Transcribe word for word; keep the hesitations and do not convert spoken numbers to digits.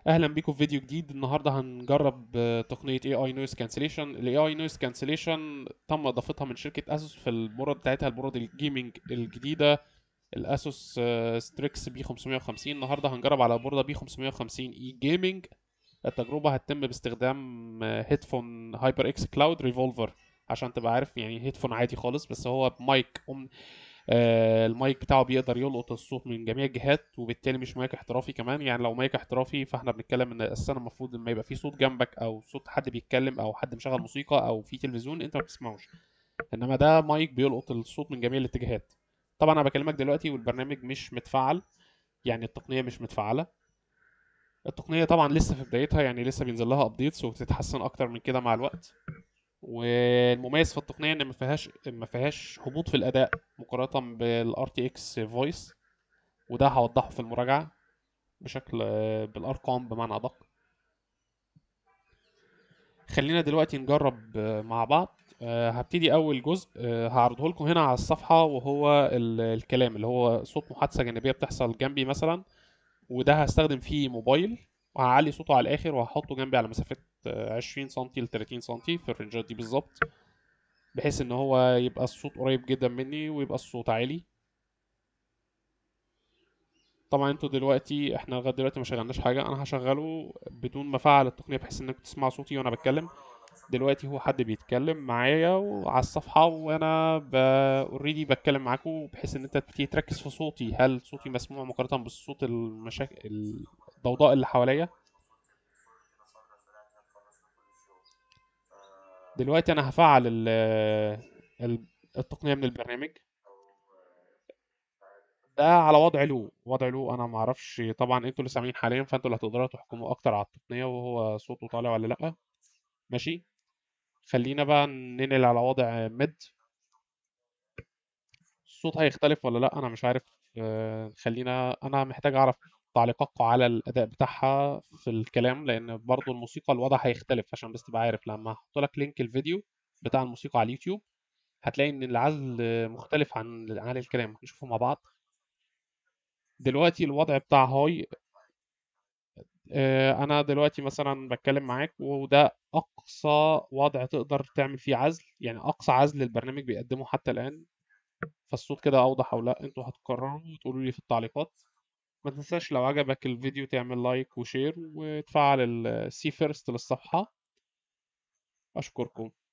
اهلا بيكم في فيديو جديد. النهارده هنجرب آه، تقنيه اي اي نويز كانسليشن. الاي اي نويز كانسليشن تم اضافتها من شركه اسوس في البورد بتاعتها، البورد الجيمنج الجديده الاسوس ستريكس بي خمسمية وخمسين. النهارده هنجرب على بورده بي خمسمية وخمسين اي جيمنج. التجربه هتتم باستخدام آه، هيدفون هايبر اكس كلاود ريفولفر. عشان تبقى عارف يعني هيدفون عادي خالص، بس هو مايك آه، المايك بتاعه بيقدر يلقط الصوت من جميع الجهات، وبالتالي مش مايك احترافي كمان. يعني لو مايك احترافي فاحنا بنتكلم ان اساسا المفروض لما يبقى في صوت جنبك او صوت حد بيتكلم او حد مشغل موسيقى او في تلفزيون انت ما بتسمعوش، انما ده مايك بيلقط الصوت من جميع الاتجاهات. طبعا انا بكلمك دلوقتي والبرنامج مش متفعل، يعني التقنيه مش متفعله. التقنيه طبعا لسه في بدايتها، يعني لسه بينزل لها ابديتس وبتتحسن اكتر من كده مع الوقت. والمميز في التقنيه ان ما فيهاش ما فيهاش هبوط في الاداء مقارنه بالار تي اكس فويس، وده هوضحه في المراجعة بشكل آه، بالأرقام بمعنى أدق. خلينا دلوقتي نجرب آه، مع بعض. آه، هبتدي أول جزء آه، هعرضه لكم هنا على الصفحة، وهو ال- الكلام اللي هو صوت محادثة جانبية بتحصل جنبي مثلا، وده هستخدم فيه موبايل، وهعلي صوته على الآخر وهحطه جنبي على مسافة آه، عشرين سنتي ل تلاتين سنتي في الرنجات دي بالظبط، بحيث إن هو يبقى الصوت قريب جدا مني ويبقى الصوت عالي. طبعا انتوا دلوقتي احنا لغايه دلوقتي ما شغلناش حاجه، انا هشغله بدون ما افعل التقنيه بحيث انكم تسمعوا صوتي وانا بتكلم. دلوقتي هو حد بيتكلم معايا وعلى الصفحه، وانا ب... اوريدي بتكلم معاكم بحيث ان انت تبتدي تركز في صوتي، هل صوتي مسموع مقارنه بالصوت المشاكل الضوضاء اللي حواليا. دلوقتي انا هفعل ال... ال- التقنيه من البرنامج ده على وضع له وضع له انا ما اعرفش، طبعا انتوا اللي سامعين حاليا فانتوا اللي هتقدروا تحكموا اكتر على التقنيه وهو صوته طالع ولا لا. ماشي. خلينا بقى ننقل على وضع ميد. الصوت هيختلف ولا لا انا مش عارف. آه، خلينا انا محتاج اعرف تعليقاتكم على الاداء بتاعها في الكلام، لان برضو الموسيقى الوضع هيختلف، عشان بس تبقى عارف لما هحط لك لينك الفيديو بتاع الموسيقى على اليوتيوب هتلاقي ان العزل مختلف عن عن الكلام. نشوفه مع بعض. دلوقتي الوضع بتاع هاي. آه، انا دلوقتي مثلا بتكلم معاك وده اقصى وضع تقدر تعمل فيه عزل، يعني اقصى عزل البرنامج بيقدمه حتى الان. فالصوت كده اوضح او لا انتوا هتقرروا وتقولوا لي في التعليقات. ما تنساش لو عجبك الفيديو تعمل لايك وشير وتفعل السي فيرست للصفحة. اشكركم.